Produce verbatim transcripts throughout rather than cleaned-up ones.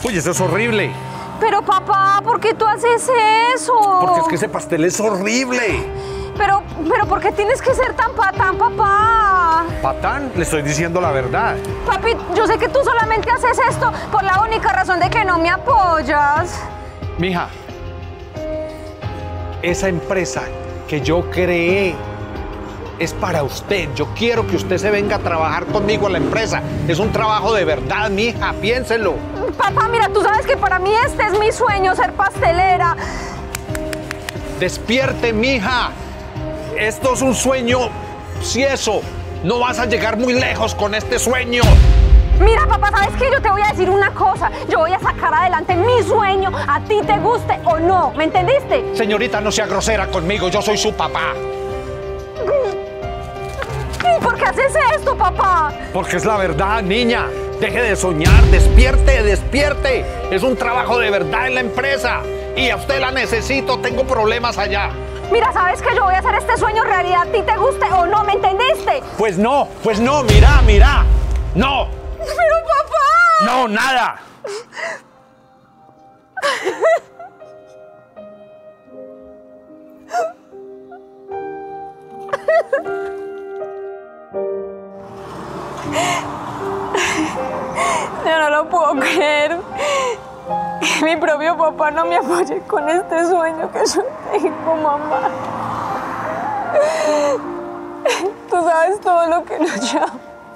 Uy, eso es horrible. Pero papá, ¿por qué tú haces eso? Porque es que ese pastel es horrible. Pero, pero ¿por qué tienes que ser tan patán, papá? ¿Patán? Le estoy diciendo la verdad. Papi, yo sé que tú solamente haces esto por la única razón de que no me apoyas. Mija, esa empresa que yo creé es para usted. Yo quiero que usted se venga a trabajar conmigo a la empresa. Es un trabajo de verdad, mija, piénselo. Papá, mira, tú sabes que para mí este es mi sueño, ser pastelera. Despierte, mija. Esto es un sueño. Si eso, no vas a llegar muy lejos con este sueño. Mira, papá, ¿sabes qué? Yo te voy a decir una cosa. Yo voy a sacar adelante mi sueño, a ti te guste o no. ¿Me entendiste? Señorita, no sea grosera conmigo. Yo soy su papá. ¿Y por qué haces esto, papá? Porque es la verdad, niña. Deje de soñar, despierte, despierte. Es un trabajo de verdad en la empresa. Y a usted la necesito, tengo problemas allá. Mira, ¿sabes que yo voy a hacer este sueño realidad? ¿A ti te guste o no? ¿Me entendiste? Pues no, pues no, mira, mira. No. Pero papá. No, nada. Yo no lo puedo creer. Que mi propio papá no me apoye con este sueño que yo tengo, mamá. Tú sabes todo lo que luchaba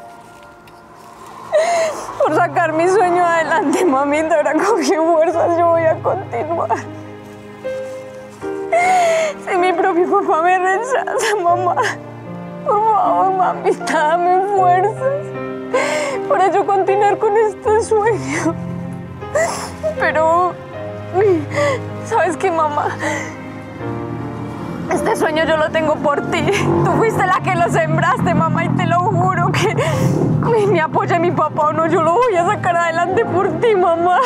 por sacar mi sueño adelante, mamita. Ahora con qué fuerzas yo voy a continuar. Si mi propio papá me rechaza, mamá, por favor, mamita, dame fuerzas para yo continuar con este sueño. Pero, ¿sabes qué, mamá? Este sueño yo lo tengo por ti. Tú fuiste la que lo sembraste, mamá, y te lo juro que me apoya mi papá o no, yo lo voy a sacar adelante por ti, mamá.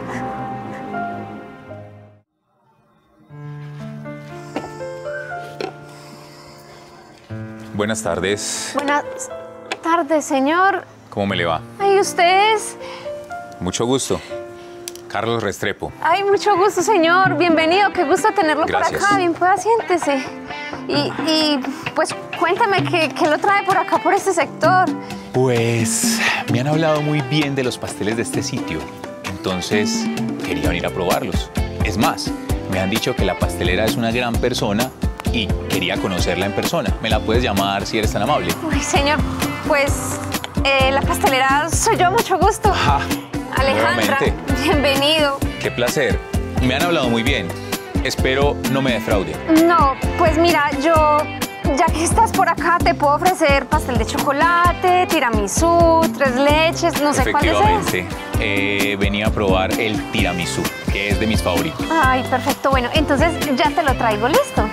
Buenas tardes. Buenas tardes, señor. ¿Cómo me le va? Ay, ¿usted es? Mucho gusto. Carlos Restrepo. Ay, mucho gusto, señor. Bienvenido. Qué gusto tenerlo Gracias. por acá. Bien, pueda, siéntese. Y, y pues cuéntame, ¿qué, ¿qué lo trae por acá, por este sector? Pues me han hablado muy bien de los pasteles de este sitio. Entonces quería venir a probarlos. Es más, me han dicho que la pastelera es una gran persona y quería conocerla en persona. ¿Me la puedes llamar si eres tan amable? Uy, señor, pues eh, la pastelera soy yo, mucho gusto. Ajá. Alejandra, Nuevamente. bienvenido. Qué placer. Me han hablado muy bien. Espero no me defraude. No, pues mira, yo, ya que estás por acá, te puedo ofrecer pastel de chocolate, tiramisú, tres leches, no sé cuál deseas. Efectivamente. Eh, venía a probar el tiramisú, que es de mis favoritos. Ay, perfecto. Bueno, entonces ya te lo traigo, ¿listo?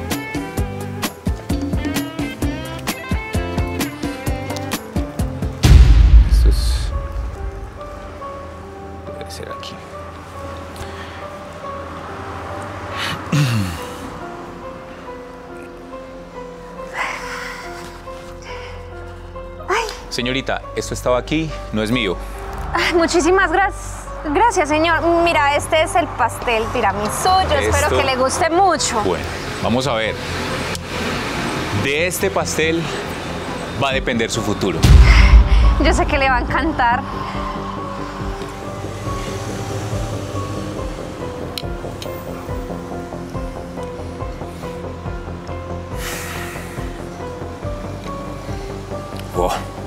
Esto es... Debe ser aquí. Ay. Señorita, esto estaba aquí, no es mío. Ay, muchísimas gracias. Gracias, señor. Mira, este es el pastel tiramisú. Yo Esto- espero que le guste mucho. Bueno, vamos a ver. De este pastel va a depender su futuro. Yo sé que le va a encantar. Wow,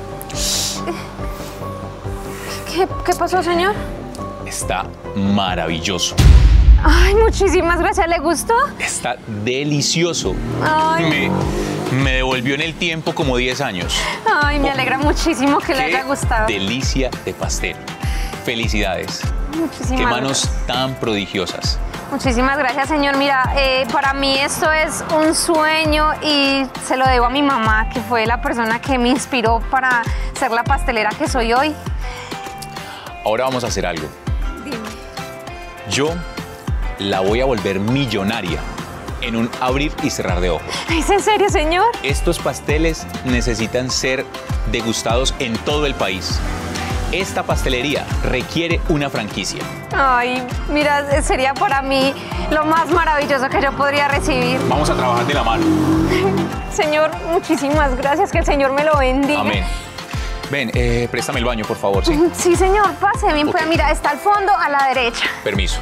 ¿Qué, qué pasó, señor? está maravilloso. Ay, muchísimas gracias. ¿Le gustó? Está delicioso. Ay, Me, me devolvió en el tiempo como diez años. ay, me alegra muchísimo que le haya gustado. Qué delicia de pastel. Felicidades. Muchísimas Qué manos gracias. tan prodigiosas. Muchísimas gracias, señor. Mira, eh, para mí esto es un sueño y se lo debo a mi mamá, que fue la persona que me inspiró para ser la pastelera que soy hoy. Ahora vamos a hacer algo. Dime. Yo la voy a volver millonaria en un abrir y cerrar de ojos. ¿Es en serio, señor? Estos pasteles necesitan ser degustados en todo el país. esta pastelería requiere una franquicia. Ay, mira, sería para mí lo más maravilloso que yo podría recibir. Vamos a trabajar de la mano. Señor, muchísimas gracias, que el Señor me lo bendiga. Amén. Ven, eh, préstame el baño, por favor, ¿sí? Sí, señor, pase. Bien, Ok. pues mira, está al fondo, a la derecha. Permiso.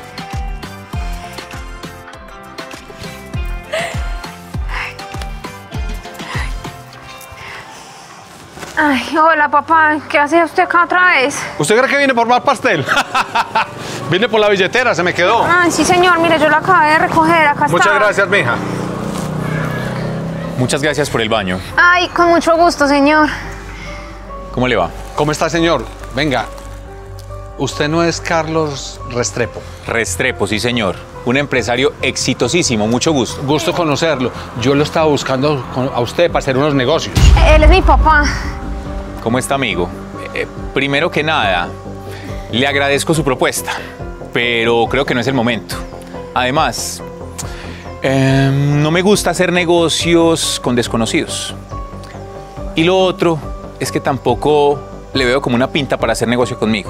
Ay, hola, papá. ¿Qué hace usted acá otra vez? ¿Usted cree que viene por más pastel? Vine por la billetera, se me quedó. Ay, sí, señor. Mire, yo lo acabé de recoger. Acá está. Muchas gracias, mija. Muchas gracias por el baño. Ay, con mucho gusto, señor. ¿Cómo le va? ¿Cómo está, señor? Venga, usted no es Carlos Restrepo. Restrepo, sí, señor. Un empresario exitosísimo, mucho gusto. Gusto conocerlo. Yo lo estaba buscando con- a usted para hacer unos negocios. Él es mi papá. ¿Cómo está, amigo? Eh, primero que nada, le agradezco su propuesta, pero creo que no es el momento. Además, eh, no me gusta hacer negocios con desconocidos. Y lo otro es que tampoco le veo como una pinta para hacer negocio conmigo.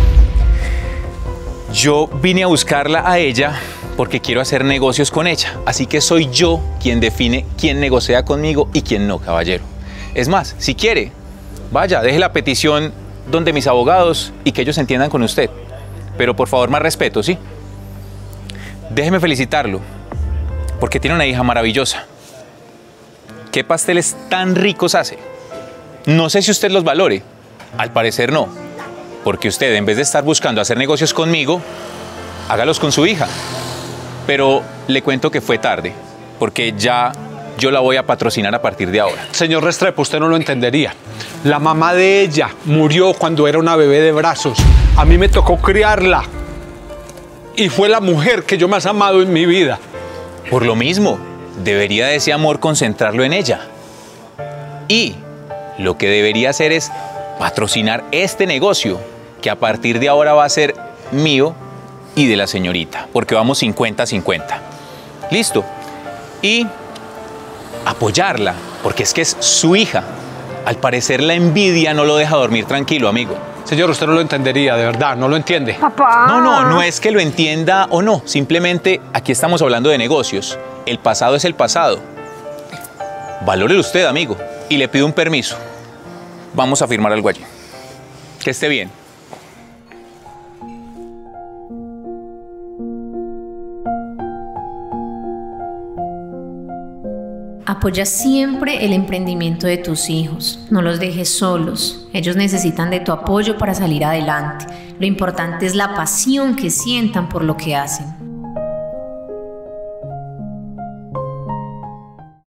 Yo vine a buscarla a ella porque quiero hacer negocios con ella. Así que soy yo quien define quién negocia conmigo y quién no, caballero. Es más, si quiere, vaya, deje la petición donde mis abogados y que ellos entiendan con usted. Pero por favor, más respeto, ¿sí? Déjeme felicitarlo, porque tiene una hija maravillosa. ¿Qué pasteles tan ricos hace? No sé si usted los valore. Al parecer no. Porque usted, en vez de estar buscando hacer negocios conmigo, hágalos con su hija. Pero le cuento que fue tarde, porque ya yo la voy a patrocinar a partir de ahora. Señor Restrepo, usted no lo entendería. La mamá de ella murió cuando era una bebé de brazos. A mí me tocó criarla. Y fue la mujer que yo más he amado en mi vida. Por lo mismo, debería de ese amor concentrarlo en ella. Y lo que debería hacer es patrocinar este negocio, que a partir de ahora va a ser mío y de la señorita, porque vamos cincuenta a cincuenta. Listo. Y apoyarla, porque es que es su hija. Al parecer la envidia no lo deja dormir tranquilo, amigo. Señor, usted no lo entendería, de verdad, no lo entiende. Papá. No, no, no es que lo entienda o no. Simplemente aquí estamos hablando de negocios. El pasado es el pasado. Valórelo usted, amigo. Y le pido un permiso. Vamos a firmar algo allí. Que esté bien. Apoya siempre el emprendimiento de tus hijos. No los dejes solos. Ellos necesitan de tu apoyo para salir adelante. Lo importante es la pasión que sientan por lo que hacen.